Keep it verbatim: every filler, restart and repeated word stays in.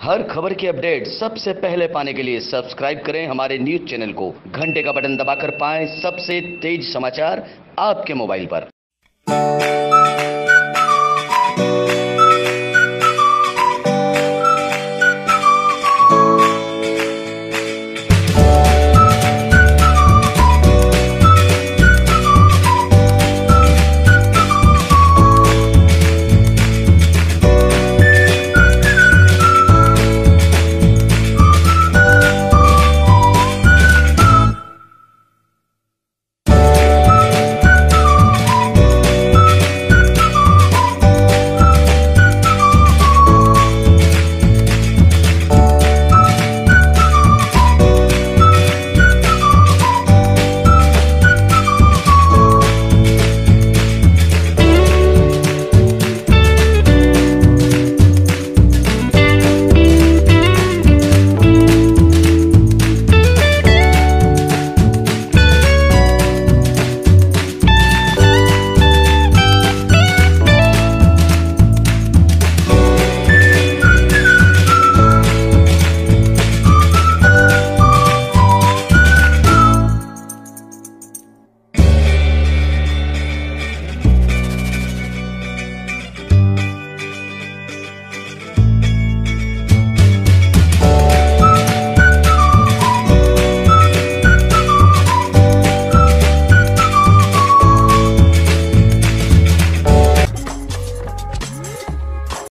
हर खबर की अपडेट सबसे पहले पाने के लिए सब्सक्राइब करें हमारे न्यूज चैनल को, घंटे का बटन दबाकर पाएं सबसे तेज समाचार आपके मोबाइल पर।